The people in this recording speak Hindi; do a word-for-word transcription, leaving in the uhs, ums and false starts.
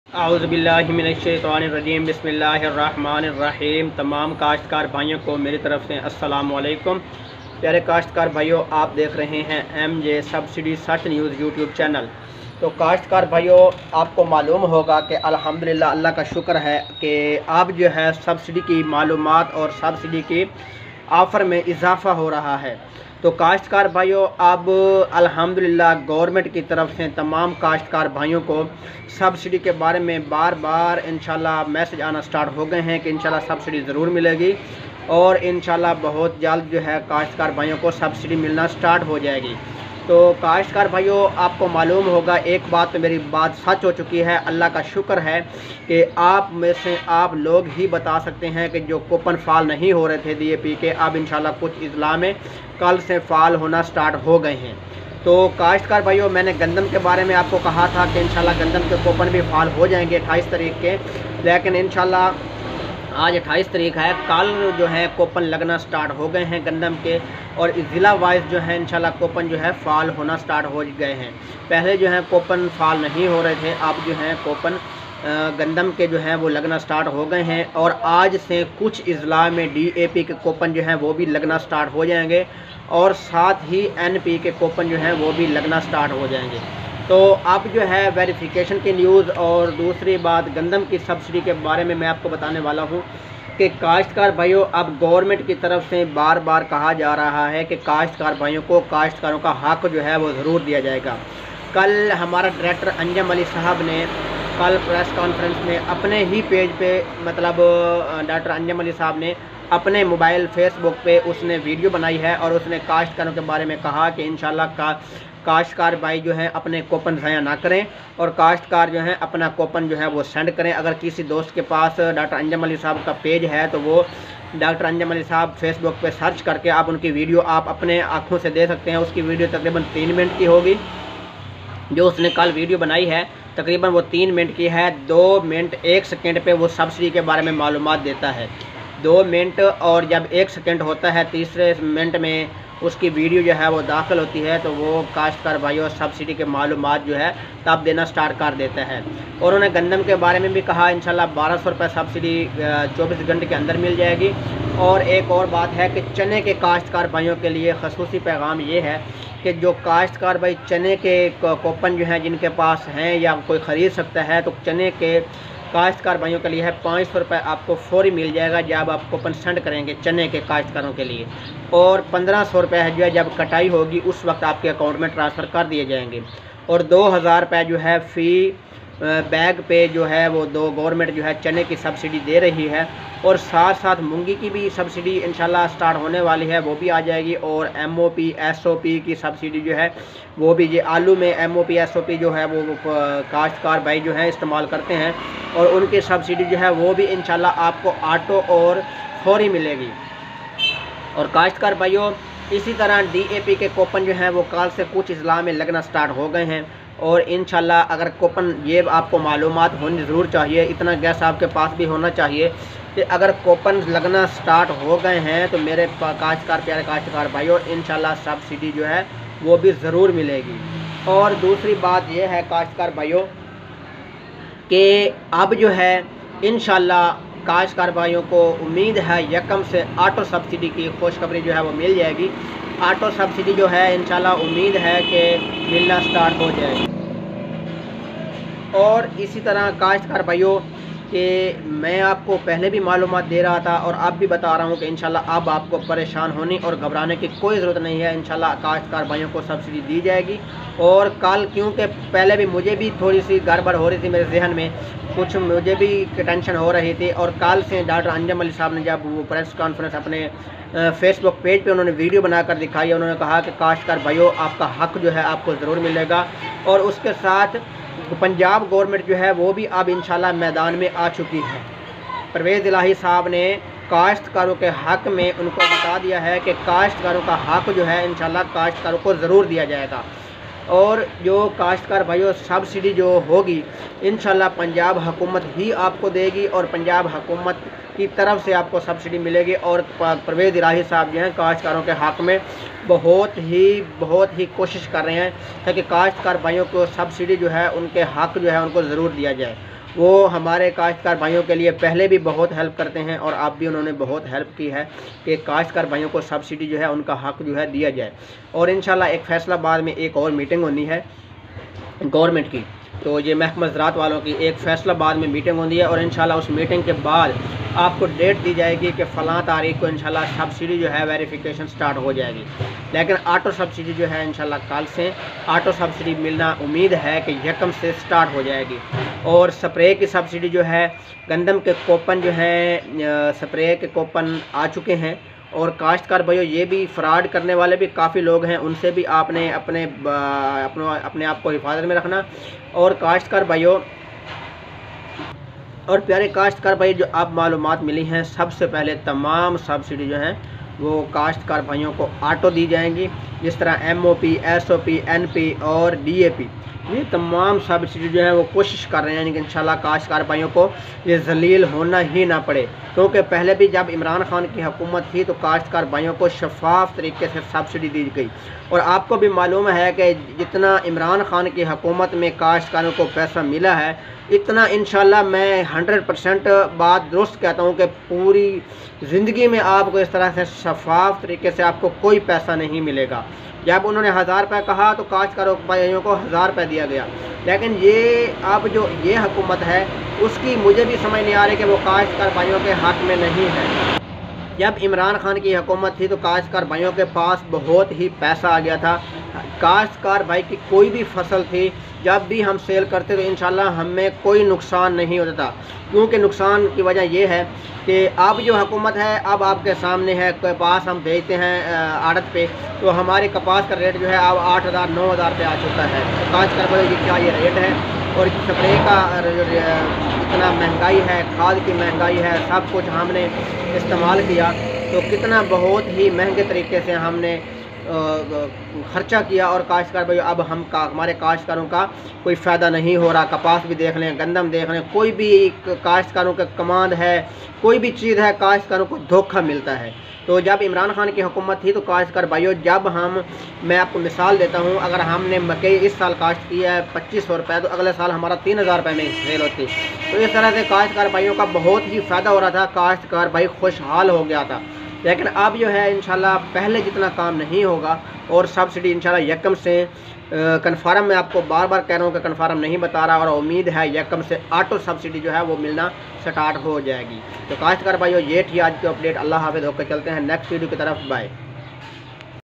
औज़ुबिल्लाहिमिनश्शैतानिर्रजीम बिस्मिल्लाहिर्रहमानिर्रहीम। तमाम काश्तकार भाइयों को मेरी तरफ़ से अस्सलाम वालेकुम। प्यारे काश्तकार भाइयों, आप देख रहे हैं एम जे सब्सिडी सच न्यूज़ यूट्यूब चैनल। तो काश्तकार भाइयों, आपको मालूम होगा कि अल्हम्दुलिल्लाह अल्लाह का शुक्र है कि अब जो है सब्सिडी की मालूमात और सब्सिडी की ऑफ़र में इजाफ़ा हो रहा है। तो काश्तकार भाइयों, अब अल्हम्दुलिल्लाह गवर्नमेंट की तरफ से तमाम काश्तकार भाइयों को सब्सिडी के बारे में बार बार इंशाल्लाह मैसेज आना स्टार्ट हो गए हैं कि इंशाल्लाह सब्सिडी ज़रूर मिलेगी और इंशाल्लाह बहुत जल्द जो है काश्तकार भाइयों को सब्सिडी मिलना स्टार्ट हो जाएगी। तो काश्तकार भाइयों, आपको मालूम होगा, एक बात तो मेरी बात सच हो चुकी है, अल्लाह का शुक्र है कि आप में से आप लोग ही बता सकते हैं कि जो कूपन फाल नहीं हो रहे थे डी ए पी के, अब इंशाल्लाह कुछ अजला में कल से फाल होना स्टार्ट हो गए हैं। तो काश्तकार भाइयों, मैंने गंदम के बारे में आपको कहा था कि इंशाल्लाह गंदम के कूपन भी फाल हो जाएंगे अट्ठाईस तारीख के, लेकिन इंशाल्लाह आज अट्ठाईस तारीख है, कल जो है कूपन लगना स्टार्ट हो गए हैं गंदम के, और ज़िला वाइज जो है इंशाल्लाह कूपन जो है फाल होना स्टार्ट हो गए हैं। पहले जो है कूपन फाल नहीं हो रहे थे, अब जो है कूपन गंदम के जो है वो लगना स्टार्ट हो गए हैं, और आज से कुछ अजला में डी ए पी के कूपन जो है वो भी लगना स्टार्ट हो जाएंगे, और साथ ही एन पी के कूपन जो है वो भी लगना स्टार्ट हो जाएंगे। तो अब जो है वेरिफिकेशन की न्यूज़ और दूसरी बात गंदम की सब्सिडी के बारे में मैं आपको बताने वाला हूँ कि काश्तकार भाइयों, अब गवर्नमेंट की तरफ से बार बार कहा जा रहा है कि काश्तकार भाइयों को काश्तकारों का हक़ जो है वो ज़रूर दिया जाएगा। कल हमारा डायरेक्टर अंजम अली साहब ने कल प्रेस कॉन्फ्रेंस में अपने ही पेज पे, मतलब डॉक्टर अंजम अली साहब ने अपने मोबाइल फेसबुक पे उसने वीडियो बनाई है और उसने काश्तकारों के बारे में कहा कि इंशाल्लाह का काश्तकार भाई जो हैं अपने कूपन ज़ाया ना करें, और काश्तकार जो हैं अपना कूपन जो है वो सेंड करें। अगर किसी दोस्त के पास डॉक्टर अंजम अली साहब का पेज है तो वो डॉक्टर अंजम अली साहब फेसबुक पे सर्च करके आप उनकी वीडियो आप अपने आँखों से दे सकते हैं। उसकी वीडियो तकरीबन तीन मिनट की होगी, जो उसने कल वीडियो बनाई है तकरीबन वो तीन मिनट की है। दो मिनट एक सेकेंड पे वो सब्सिडी के बारे में मालूमात देता है, दो मिनट, और जब एक सेकेंड होता है तीसरे मिनट में उसकी वीडियो जो है वो दाखिल होती है तो वो काश्तकार भाइयों सब्सिडी के मालूमात जो है तब देना स्टार्ट कर देता है। और उन्होंने गंदम के बारे में भी कहा इंशाल्लाह बारह सौ रुपये सब्सिडी चौबीस घंटे के अंदर मिल जाएगी। और एक और बात है कि चने के काश्तकार भाइयों के लिए खसूसी पैगाम ये है कि जो काश्तकार भाई चने के कूपन जो हैं जिनके पास हैं या कोई ख़रीद सकता है, तो चने के काश्तकार भाइयों के लिए है पाँच सौ रुपये आपको फौरी मिल जाएगा जब आप कूपन सेंड करेंगे चने के काश्तकारों के लिए, और पंद्रह सौ रुपये है जो है जब कटाई होगी उस वक्त आपके अकाउंट में ट्रांसफ़र कर दिए जाएंगे। और दो हज़ार रुपये जो है फ़ी बैग पे जो है वो दो गवर्नमेंट जो है चने की सब्सिडी दे रही है, और साथ साथ मूंगी की भी सब्सिडी इंशाल्लाह स्टार्ट होने वाली है, वो भी आ जाएगी। और M O P S O P की सब्सिडी जो है वो भी, ये आलू में M O P S O P जो है वो काश्तकार भाई जो है इस्तेमाल करते हैं, और उनकी सब्सिडी जो है वो भी इंशाल्लाह आपको ऑटो और फौरी मिलेगी। और काश्तकार भाइयों, इसी तरह डी ए पी के कूपन जो हैं वो कल से कुछ अजला में लगना स्टार्ट हो गए हैं, और इंशाल्लाह अगर कूपन, ये आपको मालूमात होनी ज़रूर चाहिए, इतना गैस आपके पास भी होना चाहिए कि अगर कूपन लगना स्टार्ट हो गए हैं तो मेरे काश्तकार प्यारे काश्तकार भाइयों इंशाल्लाह सब्सिडी जो है वो भी ज़रूर मिलेगी। और दूसरी बात ये है काश्तकार भाइयों कि अब जो है इंशाल्लाह काश्तकार भाइयों को उम्मीद है यकम से ऑटो सब्सिडी की खुशखबरी जो है वो मिल जाएगी। ऑटो सब्सिडी जो है इंशाल्लाह उम्मीद है कि मिलना स्टार्ट हो जाएगी। और इसी तरह काश्तकार भाइयों कि मैं आपको पहले भी मालूमात दे रहा था और अब भी बता रहा हूँ कि इंशाल्लाह अब आपको परेशान होने और घबराने की कोई ज़रूरत नहीं है। इंशाल्लाह काश्तकार भाइयों को सब्सिडी दी जाएगी। और कल, क्योंकि पहले भी मुझे भी थोड़ी सी गड़बड़ हो रही थी मेरे जहन में, कुछ मुझे भी टेंशन हो रही थी, और कल से डॉक्टर अंजम अली साहब ने जब वो प्रेस कॉन्फ्रेंस अपने फेसबुक पेज पे उन्होंने वीडियो बनाकर दिखाई, उन्होंने कहा कि काश्तकार भाइयों आपका हक़ जो है आपको ज़रूर मिलेगा। और उसके साथ पंजाब गवर्नमेंट जो है वो भी अब इंशाल्लाह मैदान में आ चुकी है। परवेज़ इलाही साहब ने काश्तकारों के हक़ में उनको बता दिया है कि काश्तकारों का हक़ जो है इंशाल्लाह काश्तकारों को ज़रूर दिया जाएगा। और जो काश्तकार भाइयों सब्सिडी जो होगी इंशाल्लाह पंजाब हुकूमत ही आपको देगी, और पंजाब हुकूमत की तरफ से आपको सब्सिडी मिलेगी। और परवेज़ इलाही साहब जो हैं काश्तकारों के हक़ में बहुत ही बहुत ही कोशिश कर रहे हैं ताकि काश्तकार भाइयों को सब्सिडी जो है उनके हक़ जो है उनको ज़रूर दिया जाए। वो हमारे काश्तकार भाइयों के लिए पहले भी बहुत हेल्प करते हैं और अब भी उन्होंने बहुत हेल्प की है कि काश्तकार भाइयों को सब्सिडी जो है उनका हक़ जो है दिया जाए। और इंशाल्लाह एक फैसलाबाद में एक और मीटिंग होनी है गवर्नमेंट की, तो ये महकमा ज़राअत वालों की एक फैसलाबाद में मीटिंग होनी है और इंशाल्लाह उस मीटिंग के बाद आपको डेट दी जाएगी कि फ़लाँ तारीख को इंशाल्लाह सब्सिडी जो है वेरिफिकेशन स्टार्ट हो जाएगी। लेकिन ऑटो सब्सिडी जो है इंशाल्लाह कल से ऑटो सब्सिडी मिलना उम्मीद है कि यकम से स्टार्ट हो जाएगी। और स्प्रे की सब्सिडी जो है, गंदम के कूपन जो हैं, स्प्रे के कूपन आ चुके हैं। और काश्तकार भाइयों ये भी फ्रॉड करने वाले भी काफ़ी लोग हैं, उनसे भी आपने अपने अपने अपने आप को हिफाजत में रखना। और काश्तकार भाइयों और प्यारे काश्तकार भाई, जो आप मालूमात मिली हैं, सबसे पहले तमाम सब्सिडी जो हैं वो काश्तकार भाइयों को ऑटो दी जाएंगी, जिस तरह M O P, S O P, N P और डी ए पी, ये तमाम सब्सिडी जो है वो कोशिश कर रहे हैं यानी कि इंशाल्लाह काश्तकार भाइयों को ये जलील होना ही ना पड़े। क्योंकि पहले भी जब इमरान खान की हुकूमत थी तो काश्तकार भाइयों को शफाफ तरीके से सब्सिडी दी गई। और आपको भी मालूम है कि जितना इमरान खान की हुकूमत में काश्तकारों को पैसा मिला है, इतना इंशाल्लाह मैं हंड्रेड परसेंट बात दुरुस्त कहता हूँ कि पूरी ज़िंदगी में आपको इस तरह से शफाफ तरीके से आपको कोई पैसा नहीं मिलेगा। जब उन्होंने हज़ार रुपये कहा तो काश्तकारों भाइयों को हज़ार रुपये दिया गया, लेकिन ये अब जो ये हुकूमत है उसकी मुझे भी समझ नहीं आ रही कि वो काश्तकार भाइयों के हक़ में नहीं है। जब इमरान खान की हुकूमत थी तो काश्तकार भाइयों के पास बहुत ही पैसा आ गया था। काश्तकार भाई की कोई भी फसल थी, जब भी हम सेल करते तो इंशाल्लाह हमें कोई नुकसान नहीं होता था। क्योंकि नुकसान की वजह यह है कि अब जो हुकूमत है अब आपके सामने है, कपास हम भेजते हैं आड़त पे तो हमारे कपास का रेट जो है अब आठ हज़ार नौ हज़ार पे आ चुका है। तो काश्तकार भाई की क्या ये रेट है, और स्प्रे का इतना महंगाई है, खाद की महंगाई है, सब कुछ हमने इस्तेमाल किया तो कितना बहुत ही महंगे तरीके से हमने ख़र्चा किया। और काश्तकार भाई अब हम का हमारे काश्तकारों का कोई फ़ायदा नहीं हो रहा। कपास भी देख लें, गंदम देख लें, कोई भी काश्तकारों का कमांड है, कोई भी चीज़ है, काश्तकारों को धोखा मिलता है। तो जब इमरान खान की हुकूमत थी तो काश्तकार भाइयों, जब हम मैं आपको मिसाल देता हूँ, अगर हमने मकई इस साल काश्त की है पच्चीस सौ रुपये तो अगले साल हमारा तीन हज़ार रुपये में सेल होती। तो इस तरह से काश्तकार भाइयों का बहुत ही फ़ायदा हो रहा था, काश्तकार भाई खुशहाल हो गया था। लेकिन अब जो है इंशाल्लाह पहले जितना काम नहीं होगा और सब्सिडी इंशाल्लाह यकम से कन्फर्म, मैं आपको बार बार कह रहा हूँ कि कन्फर्म नहीं बता रहा, और उम्मीद है यकम से ऑटो सब्सिडी जो है वो मिलना स्टार्ट हो जाएगी। तो काश्तकार भाइयों ये थी आज की अपडेट। अल्लाह हाफ़िज़, होकर चलते हैं नेक्स्ट वीडियो की तरफ। बाय।